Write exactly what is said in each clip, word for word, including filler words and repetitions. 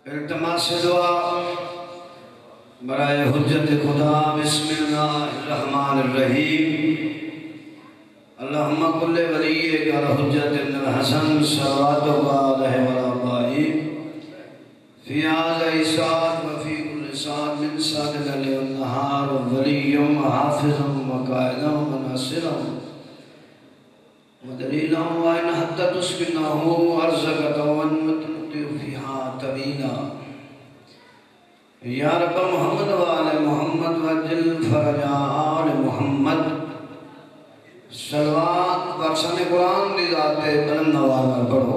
इल्तिमास दुआ बराए हुज्जत खुदा बिस्मिल्लाहिर्रहमानिर्रहीम अल्लाहुम्मा कुल्ले वलिय्यिका हुज्जत इब्नुल हसन सल्लल्लाहु अलैहि वसल्लम फी हाज़ा इसाद व फी कुल्लि साद मिन सादिल लैल वन नहार वलिय्युम हाफ़िज़ुम व क़ाइदुम व नासिरुम व दलीलुम व इन हत्ता तुस्किनहु अर्ज़क़तौ व तुतिउ फ़ीहा तबीना या रब मोहम्मद व आले मोहम्मद व जिल फरजा आले मोहम्मद सलवात बरसन कुरान दी ज़ाते बुलंद नवाज़ में पढ़ो।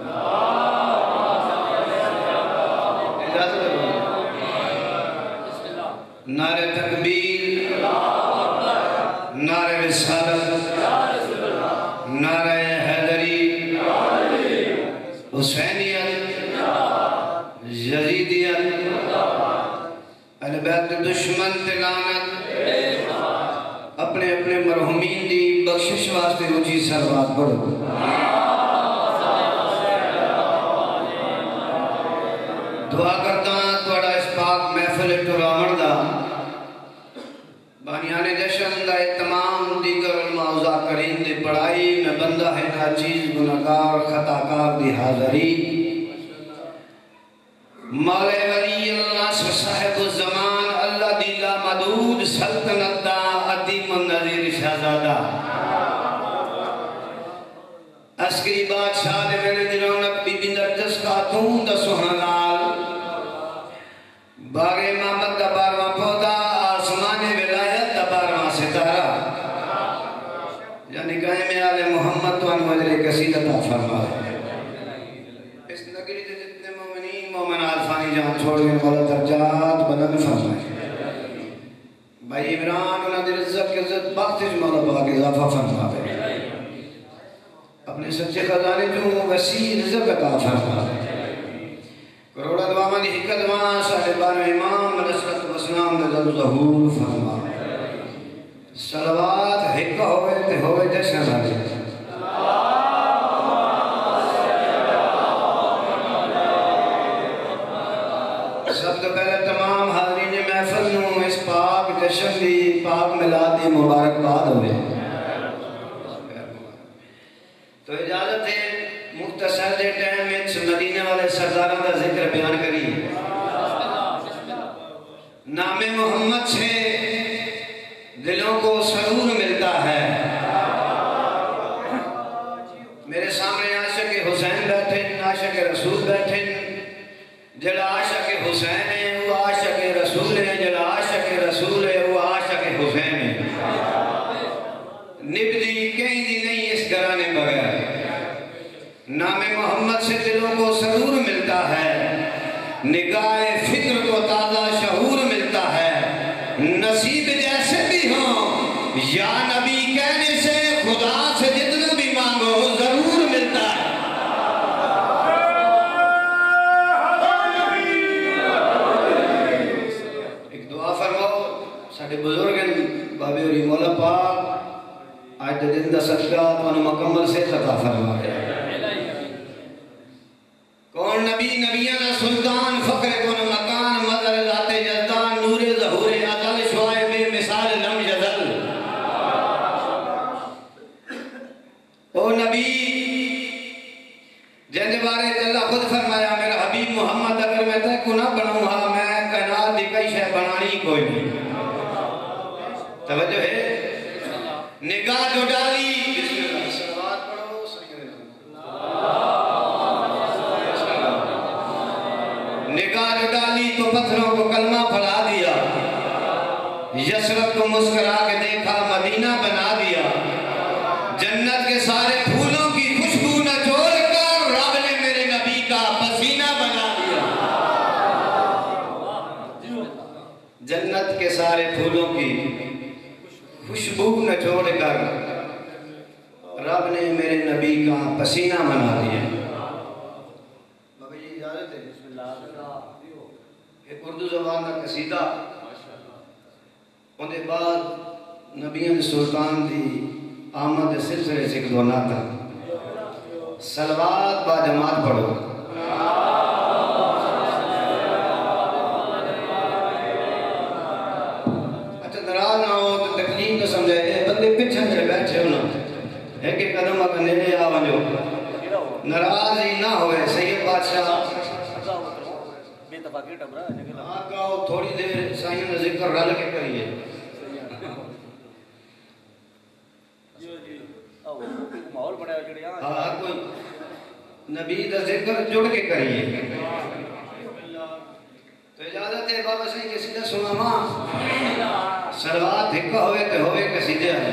नारे तकबीर, नारे रिसालत, नारे हैदरी, हुसैनियत, यजीदियत, अहले बैत दुश्मन ते लानत, अपने अपने मरहुमीन दी बख्शिश वास्ते रुचि सलवात पढ़ो। दुआ करदा थोड़ा इस पाक महफिल टुरावण दा बानियाने जशन दा तमाम दीगर मौज़ा करीम दी पढ़ाई में बंदा है नाचीज गुनाहगार खताकार दी हाज़री मौला वली अल्लाह साहिब ज़मान अल्लाह दी लामदूद सल्तनत दा अदीम नज़ीर शहज़ादा अस्करी बादशाह दे वेले दी रौनक बीबी नरगिस खातून दा सुहाना लाल बागे मोहम्मद दा बारवां पौधा आसमाने विलायत दा बारवां सितारा यानी गाय में आले मोहम्मद तो अनवजरे कसीदा ता फरमाए। इस नगरी के जितने मोमिनीन मोमिनात फानी जान छोड़ के मौला दर्जात बुलंद फरमाए। भाई इमरान उन्हें दिल इज्जत के इज्जत बख्शिश मौला पाक इजाफा फरमाए। अपने सच्चे खजाने जो वसी रिज़्क़ अता फरमाए। करोड़ा दुआवां दी हिक दुआ साडे बारहवें इमाम अलैहिस्सलातु वस्सलाम दे दर ज़हूर फरमाए। सलवात हिक होवे ते होवे जशन वाली सब तो पहले तमाम हाज़रीन महफिल नूं इस पाक जशन दी पाक मिलाद दी मुबारकबाद होवे। तो इजाजत है मुख्तसर दे टाइम में मदीने वाले सरदारों का जिक्र बयान करिए। नामे मोहम्मद से दिलों को सरूर मिलता है। मेरे सामने आशिक हुसैन बैठे, आशिक रसूल बैठे। जड़ा आशिक हुसैन है वो आशिक रसूल है, जड़ा आशिक रसूल है वो आशिक हुसैन है। निभदी कहीं दी नहीं इस घराने बगैर। नामे मोहम्मद से दिलों को सरूर मिलता है, निगाहे फिक्र को ताज़ा शहूर मिलता है। नसीब जैसे भी हो या नबी कहने से खुदा से जितना भी मांगो जरूर मिलता है। एक दुआ फरमाओ साडे बुजुर्ग बाबे और मौला पाक आज दे दिन दा सदका तुहानू मुकम्मल से अता फरमाए। कौन नबी नबियां दा सुल्तान फक्र कौन मकान मदर जाते जज़दान नूरे ज़हूरे अदल शुआए बेमिसाल लम यज़ल। ओ नबी जिनके बारे अल्लाह खुद फरमाया मेरा हबीब मोहम्मद अगर मैं तय को ना बनाऊंगा मैं कायनात दी कई शय बनानी कोई नहीं। तवज्जो है निगाह जो डाली सलवात पढ़ो निगाह जो डाली तो पत्थरों को कलमा पढ़ा दिया। यशरफ को मुस्कुरा के देखा मदीना बना दिया। जन्नत के सारे फूलों की खुशबू न छोड़ कर रब ने मेरे नबी का पसीना बना दिया। जन्नत के सारे फूलों की खुशबू न छोड़कर रब ने मेरे नबी का पसीना बना दिया। बाबा जी इजाजत है एक उर्दू ज़बान का कसीदा उनके बाद नबियों सुल्तान दी आमद सिलसिले से एक दो नाता सलवात बा जमात पढ़ो। इत्तेफाकी टबरा निकल हां गाओ थोड़ी देर साईं का जिक्र रल के करिए जी जी आओ माहौल बड़ा जड़े हां हां कोई नबी का जिक्र जुड़ के करिए तो इजाजत है बाबा सही के सीधा सुनावा सलवात एक होवे ते होवे के सीधे आए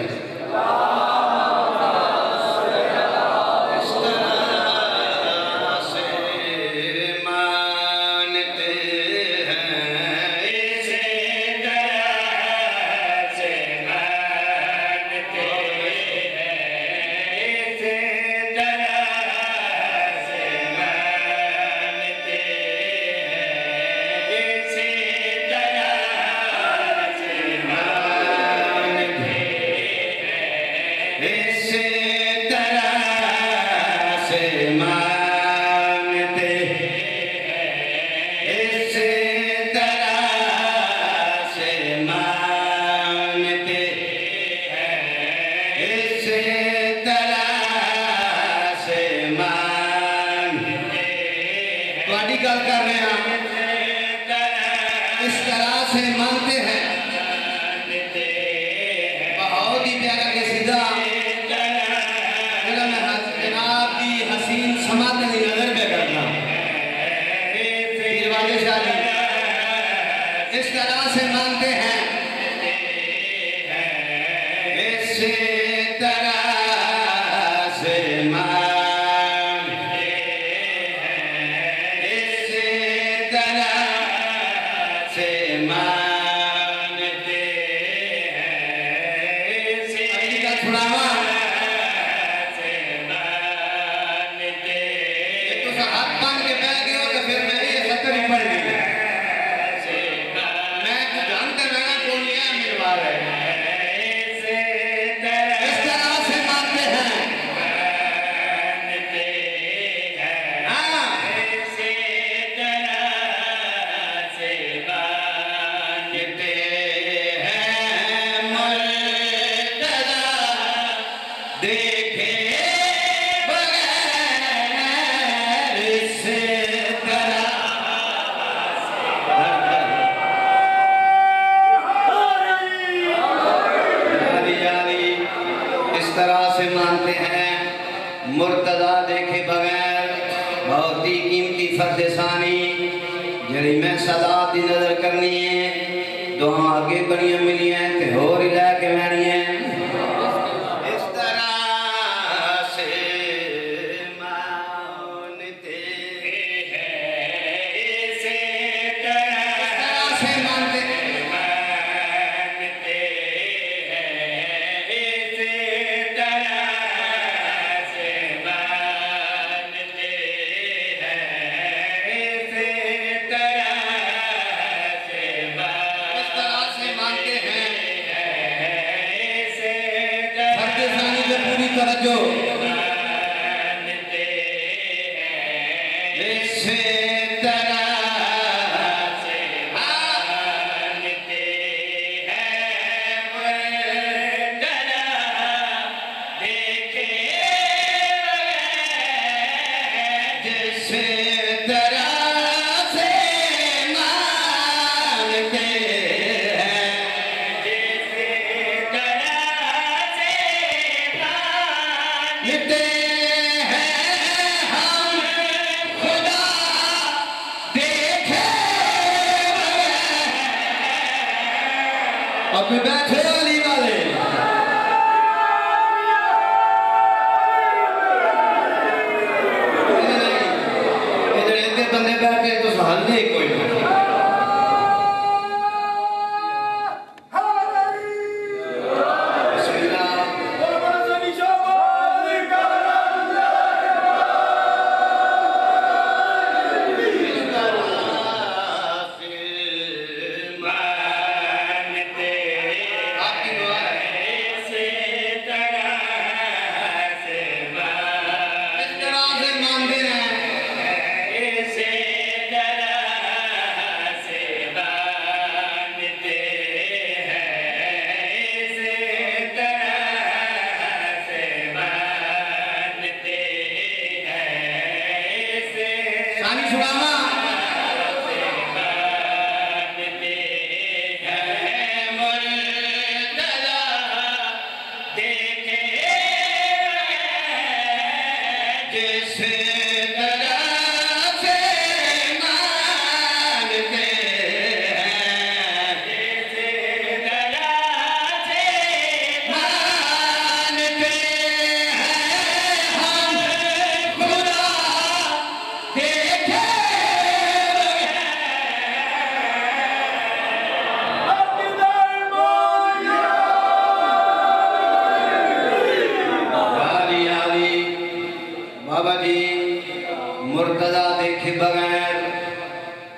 आपकी दुआ है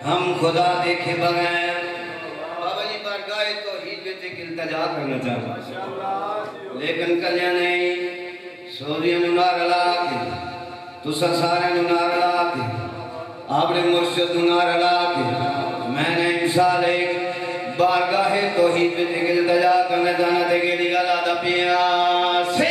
हम खुदा देखे बगैर बाबा जी बारगाह तौहीद में ते इल्तिजा करना चाहते लेकिन कलिया नहीं सोरिया नार ला के तुसा सारे नार ला के आपने मुर्शिद नार ला के मैंने इंसान एक बारगाह तौहीद में ते इल्तिजा करना जाना ते के गला दा पिया से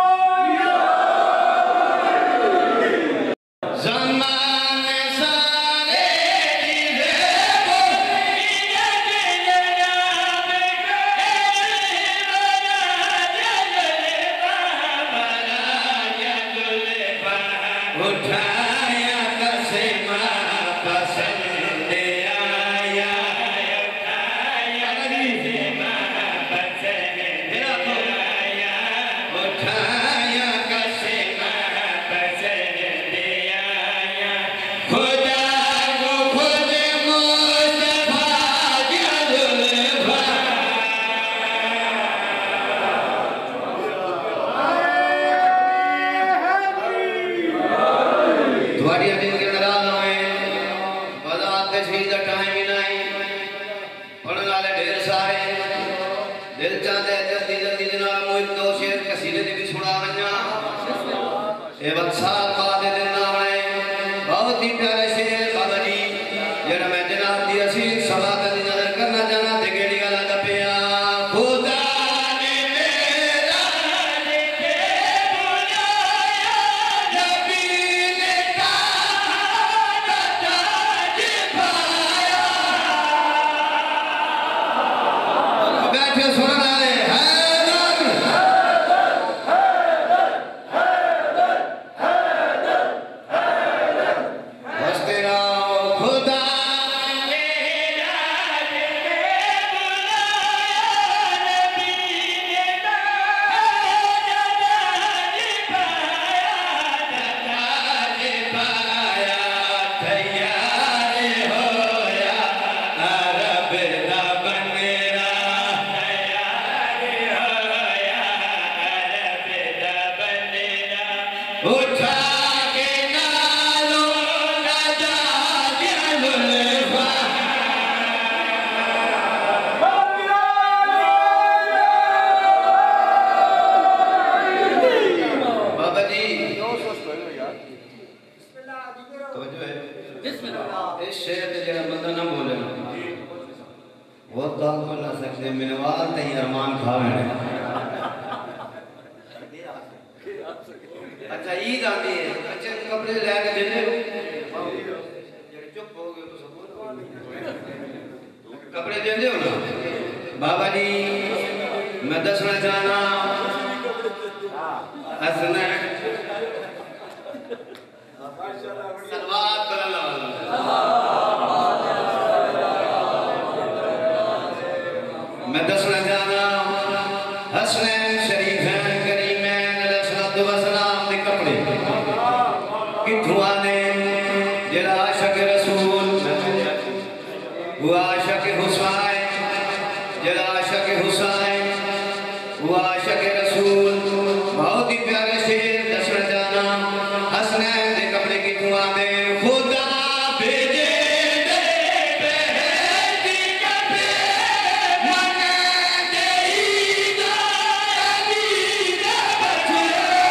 Zaman उठाया कसमा पसंद आया उठाया कसमा पसंद आया उठाया कसमा पसंद आया खुदा को खुद मुस्तफा जुल्फा तुम्हारी दिल के नाराज होए बाजार तशरीह का टाइम ही नहीं पढ़ने वाले ढेर सारे दिल चाहते जल्दी जल्दी जनाब मुझ दो शेर कसीदे दी भी सुना वन्या ए बच्चा बादे दिन ना बने बहुत ही प्यारे शेर बाबा जी जेड़ा मैं जनाब दी असी सलात दी नजर करना चाहना ते केड़ी गल दा पिया खुदा ने मेरा लिखे बुलाया नबी ने कहा ताज पाया बैठे सुनने वाले हंसते रहो खुदा ने राज में बुलाया नबी ने ताज पाया तैयार होया अरब दा बनेरा तैयार होया अरब दा बनेरा उठा के नालो राजा जुल्फा बाबा जी तवज्जो है इस शेर ते जेड़ा बंदा ना बोले ना वो दाल को ना सकते मिनवाल ते अरमान खावे अच्छा ईद आती है अच्छे कपड़े लेके देने हो जेड़े चुप हो गए तो सब कपड़े देंदे हो ना बाबा जी मैं दसना चाहना हसना सलवात करला मैं दसना चाहना हसनैन शरीफैन करीमैन अलैहिस्सलातु वस्सलाम दे कपड़े किथों आने जेड़ा आशिक रसूल वो आशिक हुसैन जेड़ा आशिक हुसैन वो आशिक रसूल बहुत ही प्यारे शेर दसना चाहना हसनैन दे कपड़े किथों आने खुदा भेजे दे बेहदी कपड़े मन देईदा अली दा बचड़े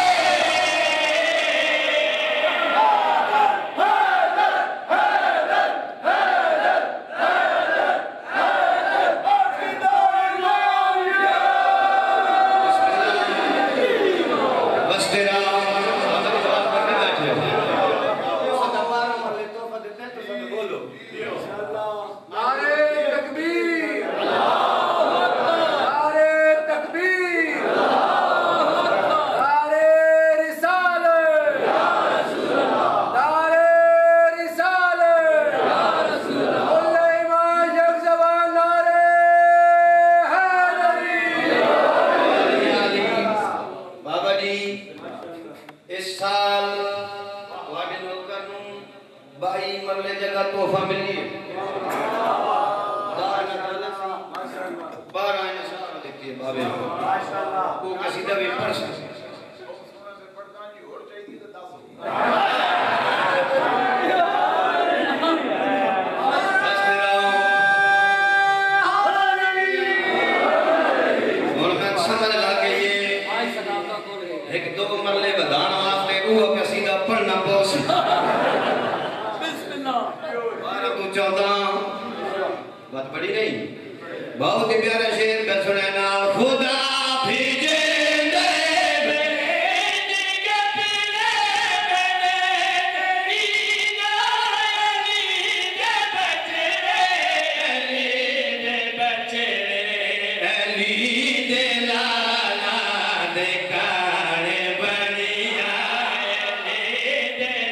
बस तेरा बोलो नारे तकबीर नारे तकबीर नारे रिसालत नारे रिसालत बोले इमाम जग जवान नारे हैदरी बाबा जी इस साल वाडे नौकर नू बाई मरले जगह तोहफा मिली है बारह नशान लिखी है बाबे को कसीदा भी पढ़ सकते और मैं समझ लग गई एक दो मरले बधान वास्ते वो कसीदा पढ़ना पौस बारह तो चौदह बात बड़ी नहीं बहुत ही प्यारा शेर का सुने ना खुदा भेजे दे बेहदी कपड़े अली दे बचड़े अली दे बचड़े अली दे लाला दे काने बनिया अली दे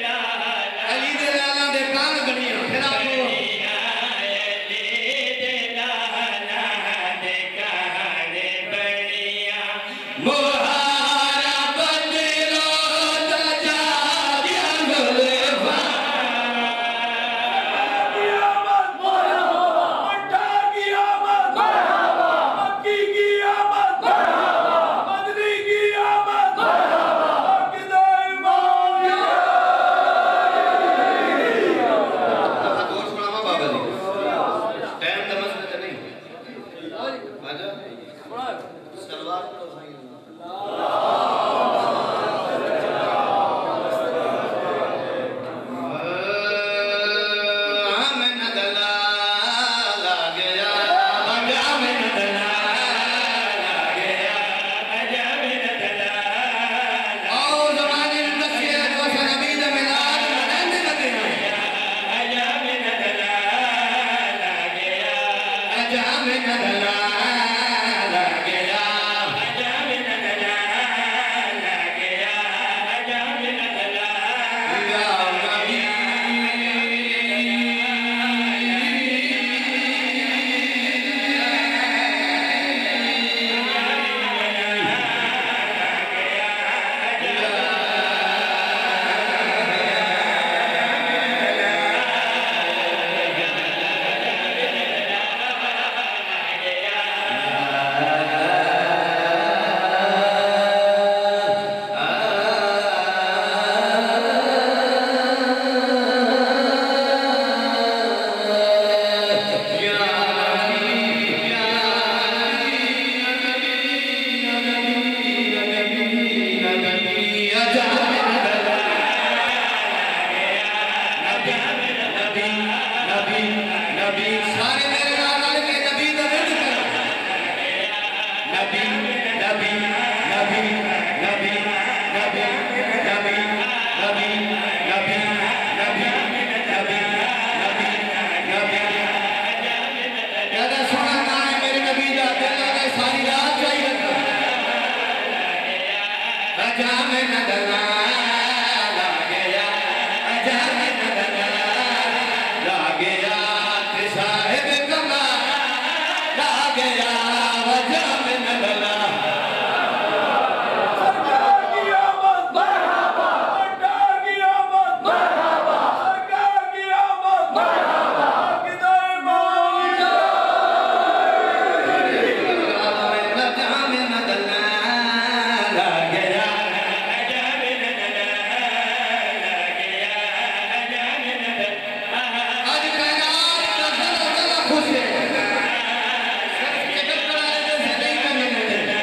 नबी सारे मेरे नाल के नबी दा विरद करो नबी नबी नबी नबी नबी नबी नबी नबी नबी नबी नबी नबी ज्यादा सोना नाम है मेरे नबी दा दिल लगे सारी रात चाहिए अजा में नगला ला गया अजा में नगला ला गया ते साहिब कमा ला गया अजा में नगला सरकार की आमद मरहबा सरकार की आमद मरहबा सरकार की आमद मरहबा किधर मौला अजा में नगला ला गया अजा में नगला ला गया अजा में नगला आज कायनात का गला गला खुश है सब जगत बड़ा है जैसे नहीं करने लगे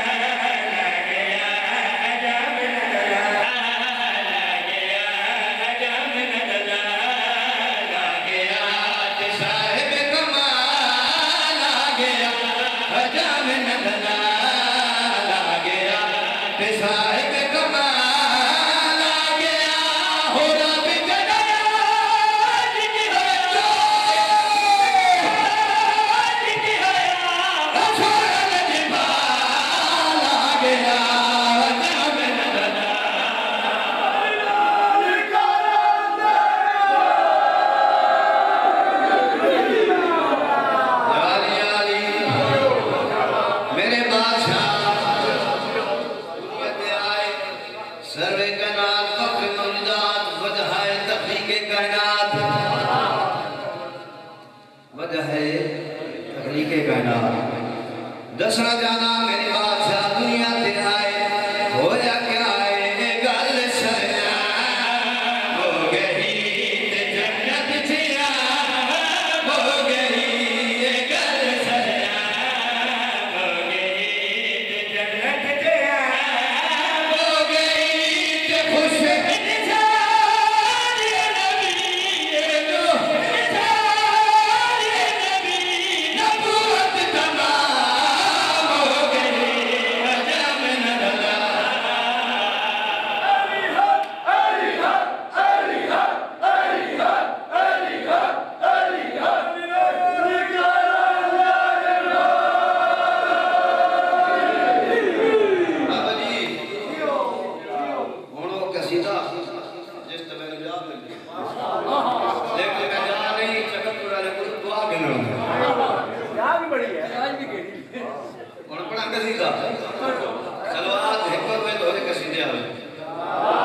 साहिब कमाल आ गया हो रब जनाज की हया की हया छोड़ जमाल आ गया जब नगला याली याली मेरे बादशाह सर्वे कायनात फख्र मौजूदात वजह है तख्लीक़े कायनात वजह है तख्लीक़े कायनात दसना जाना मेरे बादशाह दुनिया ते आए होया क्या है गल सया हो गई ते जन्नत थिया हो गई ये गल सया हो गई ते जन्नत थिया हो गई ते खुश इंसान ये नबी ये लो इंसान ये नबी नबूवत तमाम हो गई अजा में नगला अली हक अली हक अली हक अली हक अली हक अली बाबा जी ਹੁਣ ਉਹ ਕਸੀਦਾ ਜਿਸ ਤੇ ਮੈਨੂੰ ਯਾਦ ਲੱਗੀ ਲੇਕਿਨ ਮੈਂ ਜਾ ਨਹੀਂ ਚਕਤਪੁਰ ਵਾਲੇ ਕੋਲ ਦੁਆ ਕਰਨਾ यहाँ भी बड़ी है आज भी केड़ी ਹੁਣ ਪੜਾ ਕਸੀਦਾ ਸਲਵਾਤ ਇੱਕ ਰੁਪਏ ਤੋਂ ਹੋਰੇ ਕਸੀਦੇ ਆਵੇ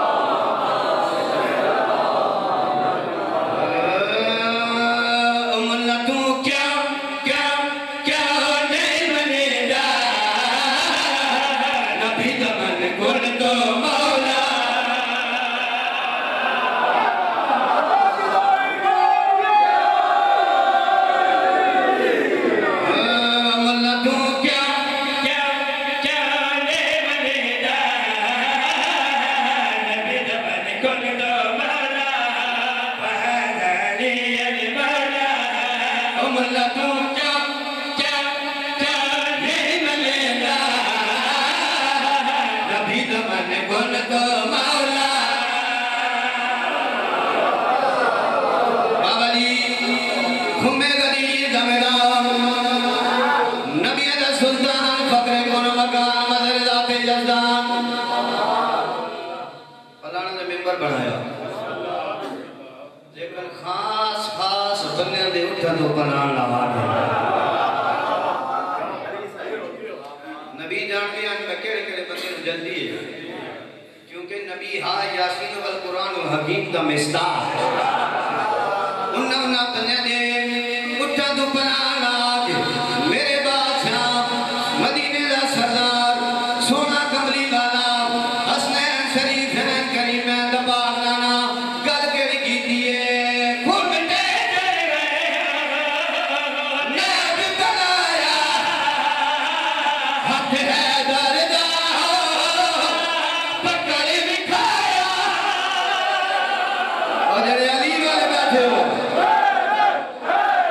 मुल्ला तू क्या क्या क्या नहीं बनेगा नबी दमन गुण तो मौला मुल्ला तू क्या क्या क्या नहीं बनेगा नबी दमन गुण तो मौला फहदानी अल मौला ओ मुल्ला तू क्या क्या क्या नहीं बनेगा नबी दमन गुण तो मौला बाबा जी खुमे गदी जमेदार नबी दा सुल्तान फकरे कोन मकान मदर जाते जदान फलाने ने मेंबर बनाया लेकिन खास खास बंदे दे उठन तो बनान लगा दे नबी जानते हैं मैं केड़े केड़े बंदे नूं जल्दी है क्योंकि नबी हा यासीन वल कुरान वल हकीम दा मिस्ताह उन्ना उन्ना बंदे दे उठन तो बनान लगा दे मेरे बादशाह मदीने दा सरदार सोना कमली वाला हसनैन शरीफ हसनैन करीम दा बाग नाना गल केड़ी कीती है खून मिटे तेरे गए नाब बनाया हाथ है दर्दा पकड़ विखाया और जड़े अली वाले बैठे हो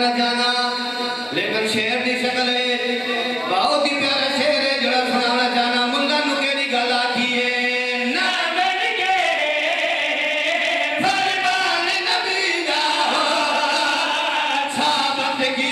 न जाना लेकिन शेर दी शक्ल है बहुत ही प्यारा शेर है जड़ा सुनाना जाना मुंडा नु केड़ी गल आखी है ना मन के फरमान नबी दा साबत की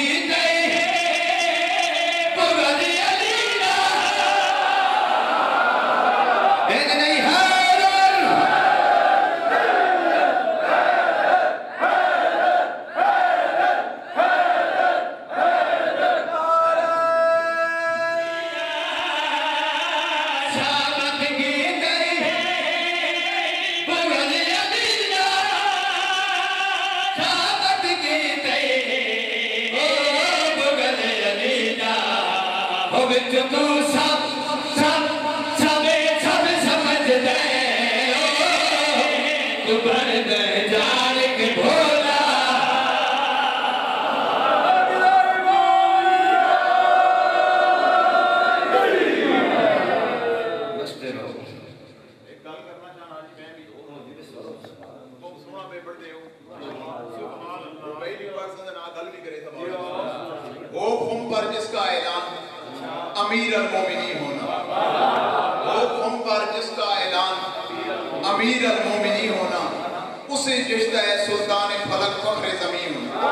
अमीर अल-मोमिनीन होना, वो कौम पर जिसका ऐलान अमीर अल-मोमिनीन होना, उसे जिश्ता है सुल्तान फलक फख्र ज़मीन होना,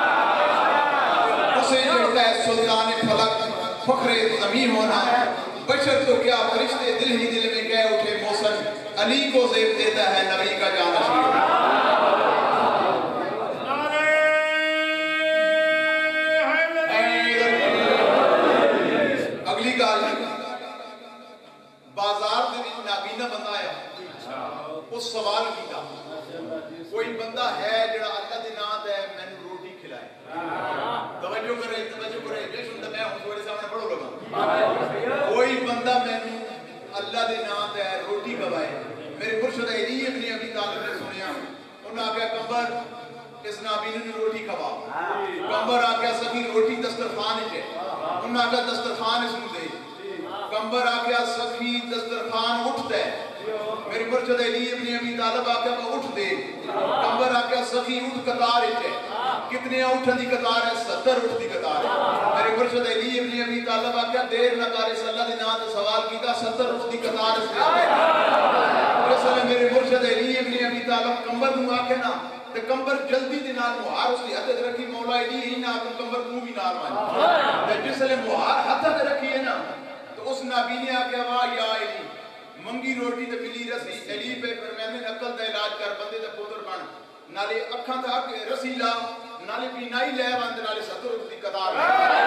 उसे जिश्ता है सुल्तान फलक फख्र ज़मीन होना। बशर तो क्या फरिश्ते दिल ही दिल में कह उठे मोहसन अली को ज़ेब देता है नबी का जानशीन। बाजार नाबीना बंदा आया उस सवाल किया कोई बंदा है जड़ा अल्लाह दे नाम ते मैनू रोटी खिलाए तवज्जो करे तवज्जो करे जे सुनदा मैं हुन थोड़े सामने पढ़ो लगा कोई बंदा मैनू अल्लाह दे नाम ते रोटी खवाए। मेरे मुर्शिद अली इब्न अबी तालिब ने सुनिया उन्हें आख्या कंबर इस नाबीना ने रोटी खवा कंबर आख्या सखी रोटी दस्तरखान च है उन्हें आख्या दस्तरखान इसनू दे कंबर आख्या सखी दस्तरखान उठता है। मेरे मुर्शिद अली इब्न अबी तालिब आख्या उठ दे कंबर आख्या सखी उठ कतार है कितने उठन दी कतार है सत्तर उठ दी कतार है। मेरे मुर्शिद अली इब्न अबी तालिब आख्या देर न कर अल्लाह दे नाम ते सवाल कीता सत्तर उठ दी कतार है। मेरे मुर्शिद अली इब्न अबी तालिब कंबर नू आखे ना ते कंबर जल्दी दे नाल मुहार उसदी हथ ते रखी मौला अली ही ना कंबर तू भी नाल मान ते जिसले मुहार हथ ते रखी है ना उस नबी ने आख्या वाह या अली मंगी रोटी ते मिली रसी अली पे फरमांदे अकल दा इलाज कर बंदे दा पुत्र बन नाले अखां दा रसी ला नाले पीनाई ले बंद नाले सत्तर दी कतार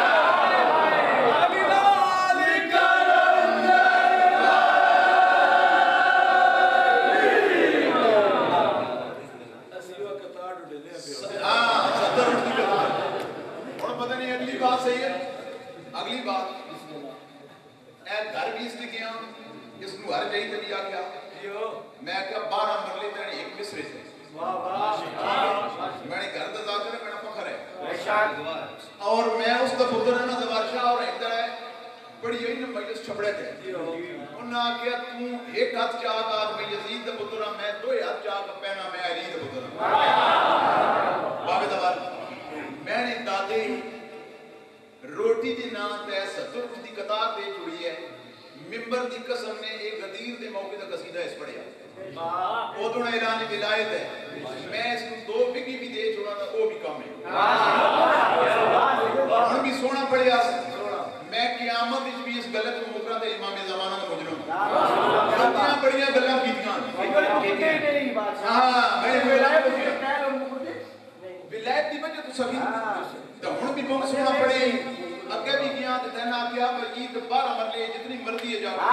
हां सत्तर दी कतार। हुन पता नहीं अगली बात सही है अगली बात घर भी इसने किया इसनु हर जई ते भी आ गया मैं क्या बारह मरले ते एक मिसरे से वाह वाह मैंने घर दा जाकर मेरा फखर है बेशक और मैं उस दा पुत्र ना दवारशाह और इधर है बड़ी यही न मजलिस छपड़े थे उन्हें आख्या तू एक हाथ चाह का मैं यजीद दा पुत्र मैं दो हाथ चाह का पहना मैं अली दा पुत्र बाबे दवार मैंने दादे रोटी दी नाम ते सत्तर दी कतार दे जुड़ी है मिंबर दी कसम ने एक गदीर दे मौके दा कसीदा इस पढ़िया ओ तो ऐलान विलायत है मैं इसको दो बिगी भी दे छोड़ा ना वो भी कम है हुन भी सोना पढ़िया मैं क़यामत विच भी इस गलत मुकरा ते इमाम ज़माना दा मुजरम कितनी बड़ियां गल्लां कीतियां हां मैं विलायत विलायत दी वजह तो सभी तो हुन भी बहुत सोना पढ़े अगे भी गया तो तेना आख्या भाई ईद बारह मरले जितनी मर्जी है जाओ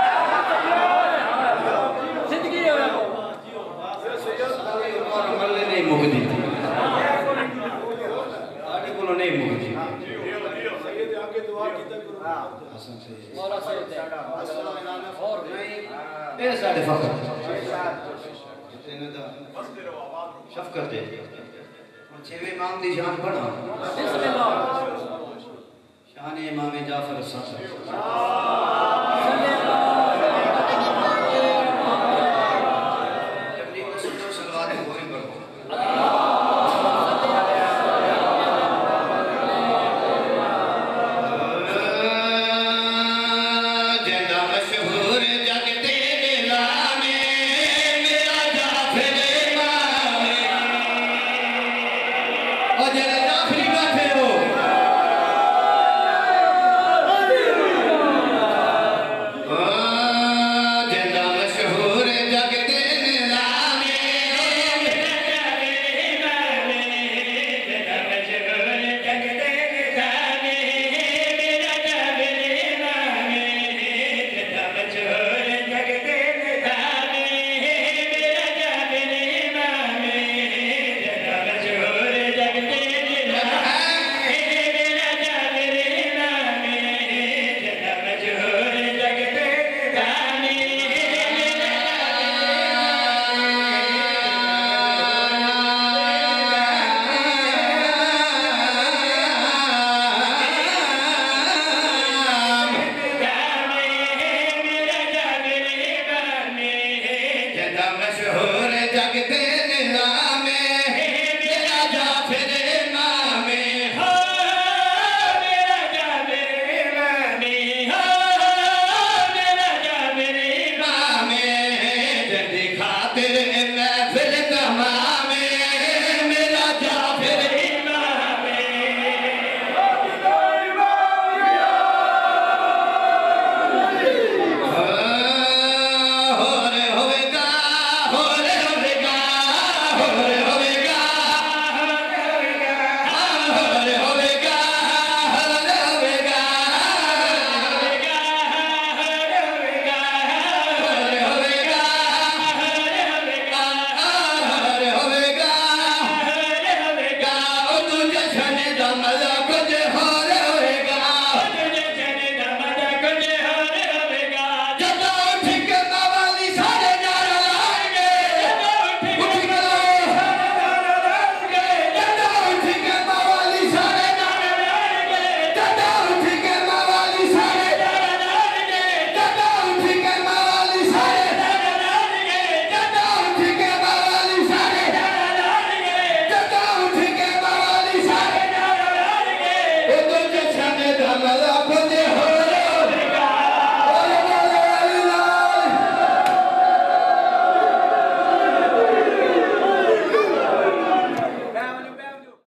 जिंदगी है बारह मरले नहीं मुकदी आगे बोलो नहीं मुकदी सैयद आगे दुआ कीता करो हसन से मौला सैयद और नहीं ए साडे फकर इतने दा बस तेरे आवाज शफकत दे छेवें इमाम दी जान पढ़ा बिस्मिल्लाह शान इमाम जाफर साहब मशहूर जग दे निज़ामे मेरा जाफिर इमामे हो मेरा जाफिर इमामे हो मेरा जाफिर इमामे जदी खातिर